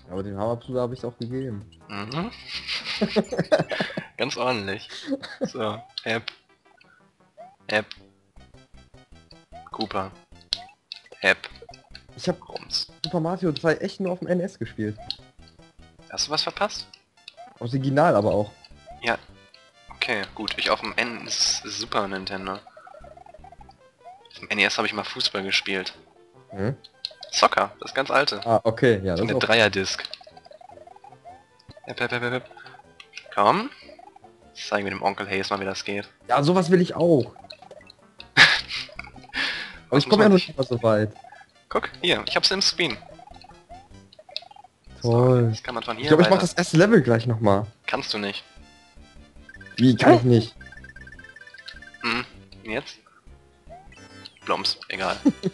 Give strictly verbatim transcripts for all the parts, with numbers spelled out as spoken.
Aber den Hammerbruder habe ich auch gegeben. Mhm. Ganz ordentlich. So, App. App. Cooper. App. Ich habe Rums. Super Mario zwei echt nur auf dem N E S gespielt. Hast du was verpasst? Original aber auch. Ja. Okay, gut. Ich auf dem N S Super Nintendo. Auf dem N E S habe ich mal Fußball gespielt. Hm? Soccer, das ganz alte. Ah, okay, ja, das Von ist der auch... Dreier-Disc. App, app, app, app, app. Komm. Zeigen wir dem Onkel Hayes mal, wie das geht. Ja, sowas will ich auch. Aber Was ich muss komme ja man noch sich... nicht mal so weit. Guck, hier, ich hab's im Screen. So, Toll. jetzt kann man von Ich hier glaube, ich mache weiter. das erste Level gleich nochmal. Kannst du nicht. Wie, kann ich nicht? Hm, jetzt? Bloms, egal.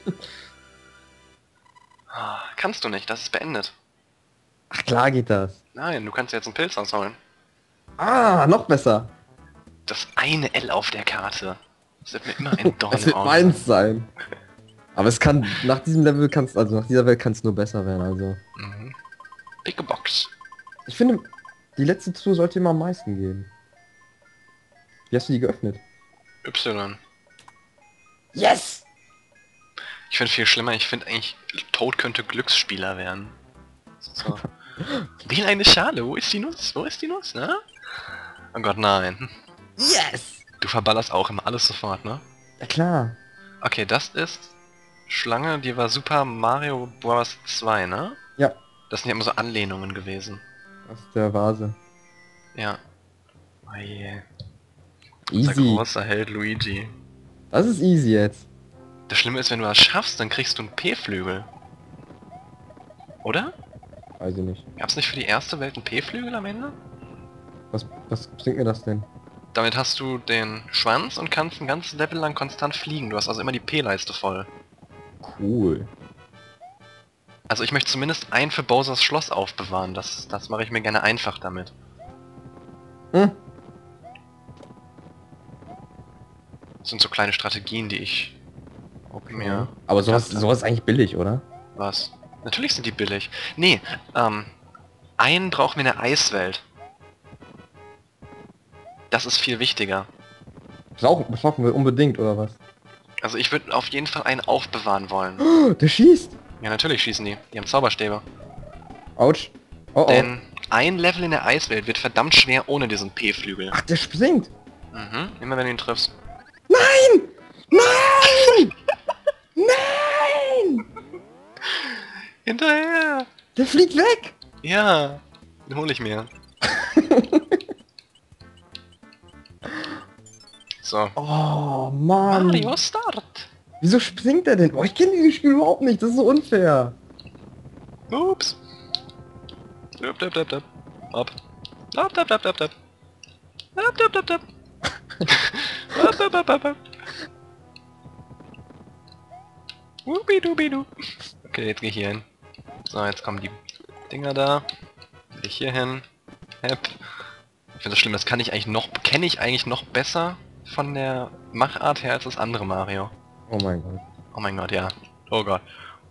Ah, kannst du nicht, das ist beendet. Ach klar geht das. Nein, du kannst jetzt einen Pilz ausholen. Ah, noch besser. Das eine L auf der Karte. Das wird mir immer ein Dorn Es im wird Auge sein. meins sein. Aber es kann, nach diesem Level kannst, also nach dieser Welt kann es nur besser werden, also. Mhm. Picke Box. Ich finde, die letzte Tour sollte immer am meisten gehen. Wie hast du die geöffnet? Y. Yes! Ich finde viel schlimmer, ich finde eigentlich, Toad könnte Glücksspieler werden. So. Wie eine Schale, wo ist die Nuss? Wo ist die Nuss, ne? Oh Gott, nein. Yes! Du verballerst auch immer alles sofort, ne? Ja klar. Okay, das ist Schlange, die war Super Mario Bros. zwei, ne? Ja, Das sind ja immer so Anlehnungen gewesen. aus der Vase. Ja. Oh je. Unser Easy. großer Held Luigi. Das ist easy jetzt. Das Schlimme ist, wenn du das schaffst, dann kriegst du einen P-Flügel. Oder? Weiß ich nicht. Gab's nicht für die erste Welt einen P-Flügel am Ende? Was, was bringt mir das denn? Damit hast du den Schwanz und kannst ein ganzes Level lang konstant fliegen. Du hast also immer die P-Leiste voll. Cool. Also ich möchte zumindest ein für Bowsers Schloss aufbewahren. Das, das mache ich mir gerne einfach damit. Hm? Das sind so kleine Strategien, die ich Okay. mir... Aber sowas, gedacht hab. sowas ist eigentlich billig, oder? Was? Natürlich sind die billig. Nee, ähm... einen brauchen wir in der Eiswelt. Das ist viel wichtiger. Brauchen, brauchen wir unbedingt, oder was? Also ich würde auf jeden Fall einen aufbewahren wollen. Oh, der schießt! Ja, natürlich schießen die. Die haben Zauberstäbe. Autsch. Oh oh. Denn ein Level in der Eiswelt wird verdammt schwer ohne diesen P-Flügel. Ach, der springt! Mhm, immer wenn du ihn triffst. Nein! Nein! Nein! Hinterher! Der fliegt weg! Ja, den hole ich mir. So. Oh, Mann! Mario Start! Wieso springt er denn? Oh, ich kenne dieses Spiel überhaupt nicht, das ist so unfair. Ups. Döp, döp, döp, döp. Hopp. Hopp, döp, döp, döp, döp. Hopp, döp, döp, döp. Hopp, döp, döp, döp, döp. Wubidubidu. Okay, jetzt geh ich hier hin. So, jetzt kommen die Dinger da. Will ich hier hin. Hep. Ich finde das schlimm, das kann ich eigentlich noch, kenne ich eigentlich noch besser von der Machart her als das andere Mario. Oh mein Gott. Oh mein Gott, ja. Oh Gott.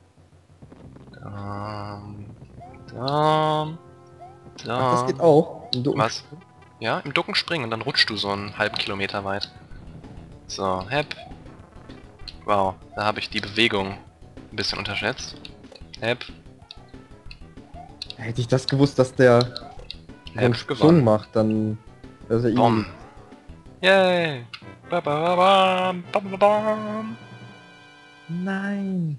Ähm, ähm, Ach, das geht ähm. auch. Im Ducken- Was? Ja, im Ducken springen und dann rutschst du so einen halben Kilometer weit. So, Hep. Wow, da habe ich die Bewegung ein bisschen unterschätzt. Hep. Hätte ich das gewusst, dass der so einen Hep Sprung gewonnen. macht, dann wäre es ja Bom. easy. Yay. Ba, ba, ba, bam, bam, bam, bam. Nein.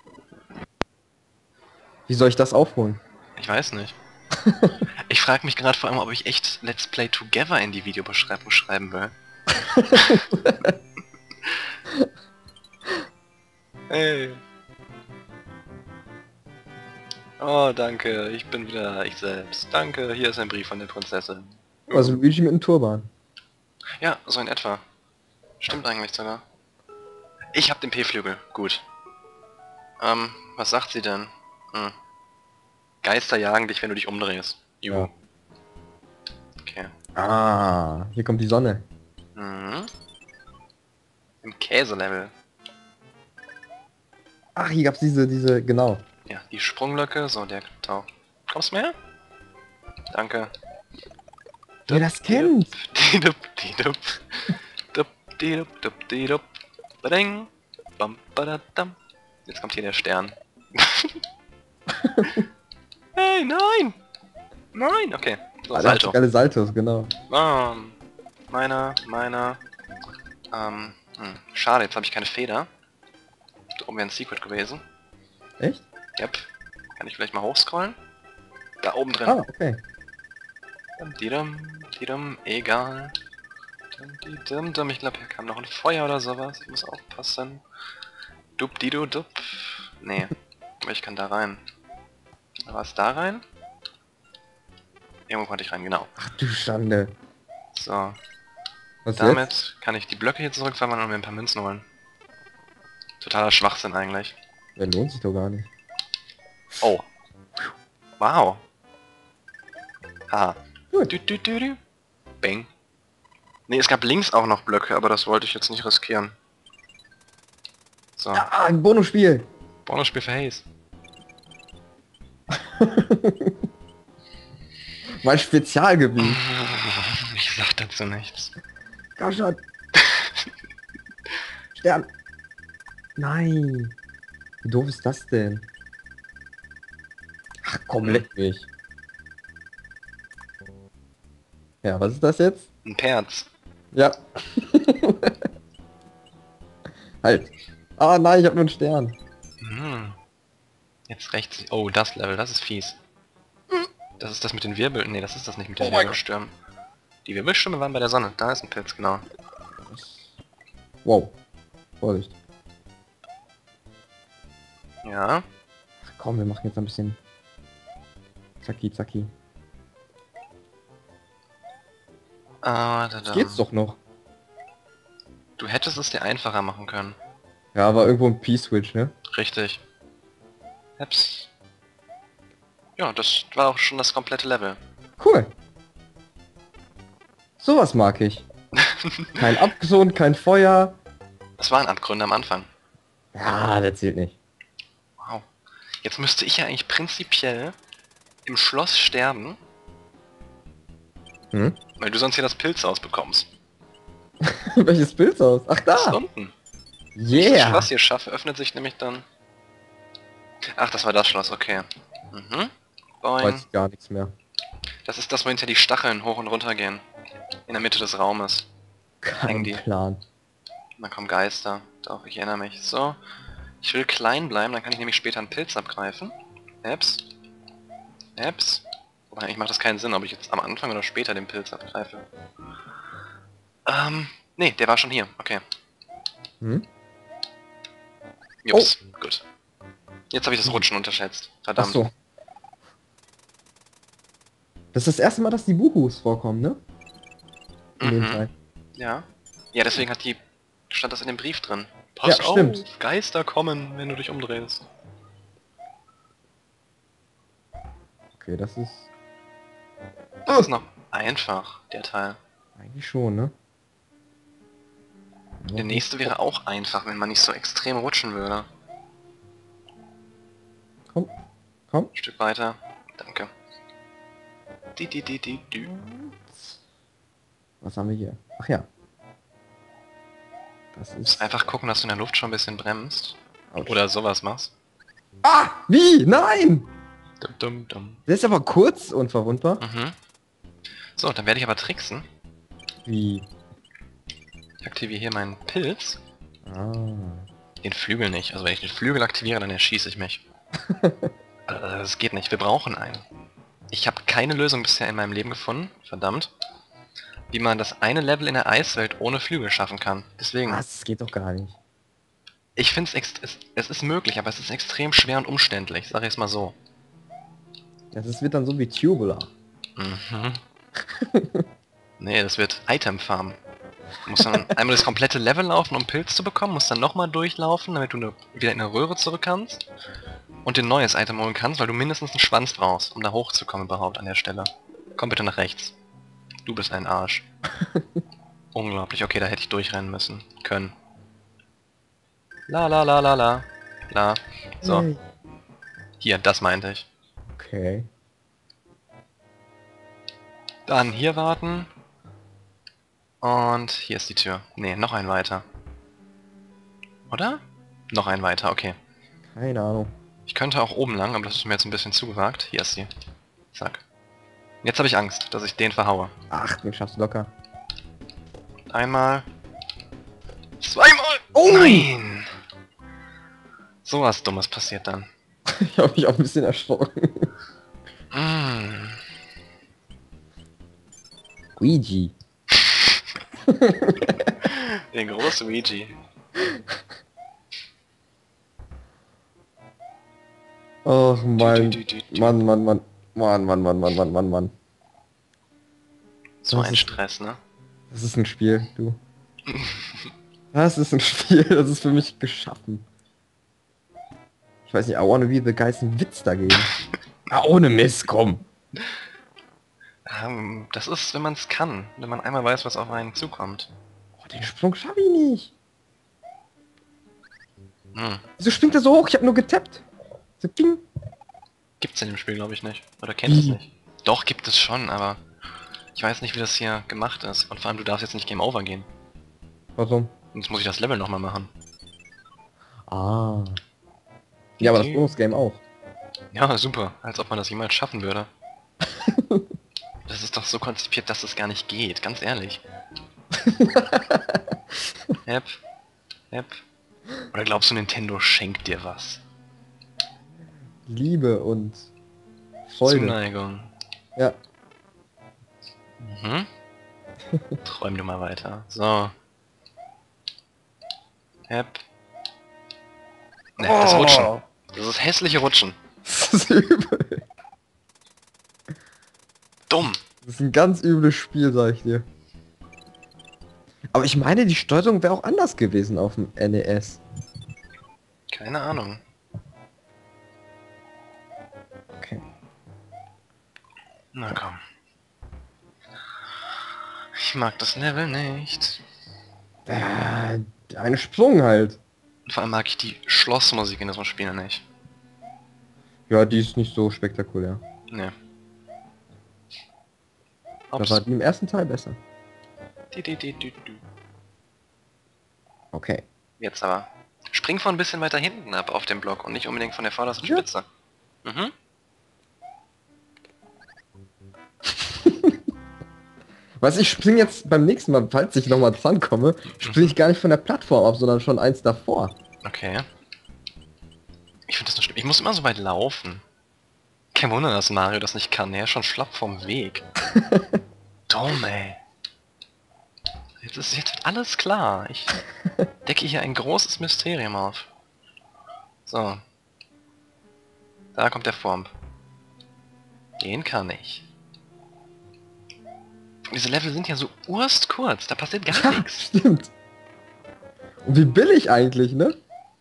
Wie soll ich das aufholen? Ich weiß nicht. Ich frage mich gerade vor allem, ob ich echt Let's Play Together in die Videobeschreibung schreiben will. Hey. Oh, danke. Ich bin wieder ich selbst. Danke. Hier ist ein Brief von der Prinzessin. Also Luigi mit einem Turban. Ja, so in etwa. Stimmt eigentlich sogar. Ich hab den P-Flügel. Gut. Ähm, was sagt sie denn? Hm. Geister jagen dich, wenn du dich umdrehst. Juhu. Ja. Okay. Ah, hier kommt die Sonne. Mhm. Im Käselevel. Ach, hier gab's diese, diese, genau. Ja, die Sprunglöcke. So, der taucht. Kommst du mehr? Danke. Wer das kennt? Didup, didup. Dup, didup, dup, didup. Bading. Bam, badadam. Jetzt kommt hier der Stern. Hey, nein! Nein! Okay. So, Ah, der hat so Salto. geile Saltos, genau. Ähm, meiner, meiner. Ähm, hm. Schade, jetzt habe ich keine Feder. Da oben wäre ein Secret gewesen. Echt? Yep. Kann ich vielleicht mal hochscrollen? Da oben drin. Ah, okay. Didum, didum, egal. Dum, didum, dum. Ich glaube, hier kam noch ein Feuer oder sowas. Ich muss aufpassen. Dup, didu, dup. Nee, aber ich kann da rein. War es da rein? Irgendwo konnte ich rein, genau. Ach du Schande. So, Was damit jetzt? kann ich die Blöcke hier zurückverwandeln und mir ein paar Münzen holen. Totaler Schwachsinn eigentlich. Der lohnt sich doch gar nicht. Oh. Wow. Haha. Gut. Du, du, du, du. Bang. Ne, es gab links auch noch Blöcke, aber das wollte ich jetzt nicht riskieren. So. Ah, ein Bonusspiel. Bonusspiel für Haze. Mein Spezialgebiet. Ich sag dazu nichts. Komm schon. Stern. Nein. Wie doof ist das denn? Ach komm, leck mich. Ja, was ist das jetzt? Ein Perz. Ja. Halt. Ah nein, ich habe nur einen Stern. Hm. Jetzt rechts. Oh, das Level, das ist fies. Das ist das mit den Wirbeln. Ne, das ist das nicht mit den Oh mein Wirbelstürmen. Die Wirbelstürme waren bei der Sonne. Da ist ein Pilz, genau. Wow. Vorsicht. Ja. Ach komm, wir machen jetzt ein bisschen... Zacki, zacki. Ah, da, da. Geht's doch noch. Du hättest es dir einfacher machen können. Ja, aber irgendwo ein P-Switch, ne? Richtig. Ups. Ja, das war auch schon das komplette Level. Cool. Sowas mag ich. Kein Abgrund, kein Feuer. Das waren Abgründe am Anfang. Ja, das zählt nicht. Wow. Jetzt müsste ich ja eigentlich prinzipiell im Schloss sterben, Hm? weil du sonst hier das Pilzhaus bekommst. Welches Bild aus? Ach Das da! unten. Wenn ich das Yeah! Schloss hier schaffe, öffnet sich nämlich dann... Ach, das war das Schloss, okay. Mhm. Boing. Weiß ich gar nichts mehr. Das ist das, wo hinter die Stacheln hoch und runter gehen. In der Mitte des Raumes. Kein die. Plan. Und dann kommen Geister. Doch, ich erinnere mich. So. Ich will klein bleiben, dann kann ich nämlich später einen Pilz abgreifen. Eps. Eps. Wobei, eigentlich macht das keinen Sinn, ob ich jetzt am Anfang oder später den Pilz abgreife. Ähm, nee, der war schon hier. Okay. Hm? Jups, gut. Jetzt habe ich das Rutschen unterschätzt. Ach Verdammt. so. Das ist das erste Mal, dass die Buhus vorkommen, ne? In dem Mhm. Teil. Ja. Ja, deswegen hat die... stand das in dem Brief drin. Pass Ja, auf, stimmt. Geister kommen, wenn du dich umdrehst. Okay, das ist... Das ist noch einfach, der Teil. Eigentlich schon, ne? Der nächste wäre auch einfach, wenn man nicht so extrem rutschen würde. Komm. Komm. Ein Stück weiter. Danke. Die, die, die, die, die. Was haben wir hier? Ach ja. Das Du musst ist... einfach gucken, dass du in der Luft schon ein bisschen bremst. Autsch. Oder sowas machst. Ah! Wie? Nein! Dum, dum, dum. Der ist aber kurz unverwundbar. Mhm. So, dann werde ich aber tricksen. Wie? Ich aktiviere hier meinen Pilz. Ah. Den Flügel nicht. Also wenn ich den Flügel aktiviere, dann erschieße ich mich. Also, das geht nicht. Wir brauchen einen. Ich habe keine Lösung bisher in meinem Leben gefunden. Verdammt. Wie man das eine Level in der Eiswelt ohne Flügel schaffen kann. Deswegen. Was? Das geht doch gar nicht. Ich finde es, es, es ist möglich, aber es ist extrem schwer und umständlich. Sag ich es mal so. Das ist, wird dann so wie Tubular. Mhm. Nee, das wird Item Farm. Du musst dann einmal das komplette Level laufen, um Pilz zu bekommen, musst dann nochmal durchlaufen, damit du ne, wieder in eine Röhre zurück kannst und dir ein neues Item holen kannst, weil du mindestens einen Schwanz brauchst, um da hochzukommen überhaupt an der Stelle. Komm bitte nach rechts. Du bist ein Arsch. Unglaublich, okay, da hätte ich durchrennen müssen. Können. La la la la la. La. So, Hey. hier, das meinte ich. Okay. Dann hier warten. Und hier ist die Tür. Ne, noch ein weiter. Oder? Noch ein weiter, okay. Keine Ahnung. Ich könnte auch oben lang, aber das ist mir jetzt ein bisschen zu gewagt. Hier ist sie. Zack. Jetzt habe ich Angst, dass ich den verhaue. Ach, den schaffst du locker. Einmal. Zweimal! Oh! Nein! So was Dummes passiert dann. Ich habe mich auch ein bisschen erschrocken. Mm. Ouija. Den großen Ouija. Ach Mann. Du, du, du, du. Mann, Mann, Mann. Mann, Mann, Mann, Mann, Mann, Mann, Mann. So Das ein ist- Stress, ne? Das ist ein Spiel, du. Das ist ein Spiel, das ist für mich geschaffen. Ich weiß nicht, I wanna be the guys einen Witz dagegen. Ah, ohne Mist, komm. Ähm, das ist, wenn man es kann. Wenn man einmal weiß, was auf einen zukommt. Oh, den Sprung schaffe ich nicht. Hm. Wieso springt er so hoch? Ich habe nur getappt. So, ping. Gibt's in dem Spiel, glaube ich, nicht. Oder kennt es Wie? nicht. Doch, gibt es schon, aber ich weiß nicht, wie das hier gemacht ist. Und vor allem, du darfst jetzt nicht Game Over gehen. Warum? Jetzt muss ich das Level nochmal machen. Ah. Ja, aber das Bonus-Game auch. Ja, super. Als ob man das jemals schaffen würde. Das ist doch so konzipiert, dass es gar nicht geht. Ganz ehrlich. Hep. Hep. Oder glaubst du, Nintendo schenkt dir was? Liebe und Freude. Zuneigung. Ja. Mhm. Träum du mal weiter. So. Hep. Ne, das Rutschen. Das ist hässliche Rutschen. Das ist übel. Dumm. Das ist ein ganz übles Spiel, sag ich dir. Aber ich meine, die Steuerung wäre auch anders gewesen auf dem N E S. Keine Ahnung. Okay. Na komm. Ich mag das Level nicht. Äh, ein Sprung halt. Und vor allem mag ich die Schlossmusik in diesem Spiel nicht. Ja, die ist nicht so spektakulär. Ne. Da Ups. war die im ersten Teil besser. Di, di, di, di, di. Okay. Jetzt aber. Spring von ein bisschen weiter hinten ab auf dem Block und nicht unbedingt von der vordersten Ja. Spitze. Mhm. Was ich spring jetzt beim nächsten Mal, falls ich nochmal dran komme, springe ich gar nicht von der Plattform ab, sondern schon eins davor. Okay. Ich finde das nur schlimm. Ich muss immer so weit laufen. Kein Wunder, dass Mario das nicht kann. Er ist schon schlapp vom Weg. Dumm, ey. Jetzt ist jetzt wird alles klar. Ich decke hier ein großes Mysterium auf. So. Da kommt der Formp. Den kann ich. Und diese Level sind ja so urst kurz. Da passiert gar Ja, nichts. stimmt. Und wie billig eigentlich, ne?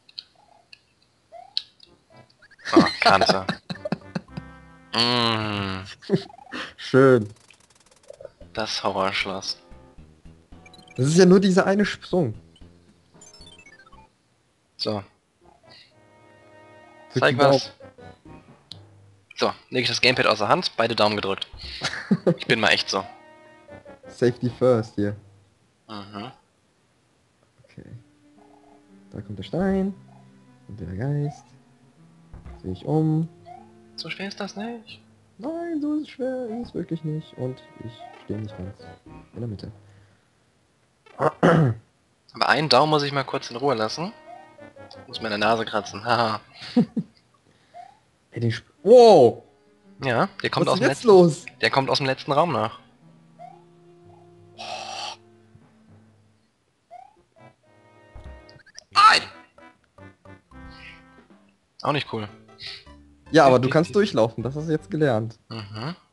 Oh, Kante. mm, Schön. das Horrorschloss. Das ist ja nur dieser eine Sprung. So. Drück Zeig die Daumen. was. So, lege ich das Gamepad aus der Hand, beide Daumen gedrückt. Ich bin mal echt so. Safety first hier. Mhm. Okay. Da kommt der Stein. Und der Geist. Sehe ich um. So schwer ist das nicht. Nein, so ist es schwer, ist es wirklich nicht. Und ich stehe nicht ganz in der Mitte. Aber einen Daumen muss ich mal kurz in Ruhe lassen. Muss meine Nase kratzen. Haha. Hey, den Sp wow! Ja, der kommt Was aus ist dem jetzt letzten. los? Der kommt aus dem letzten Raum nach. Nein! Auch nicht cool. Ja, aber du kannst durchlaufen, das hast du jetzt gelernt. Mhm.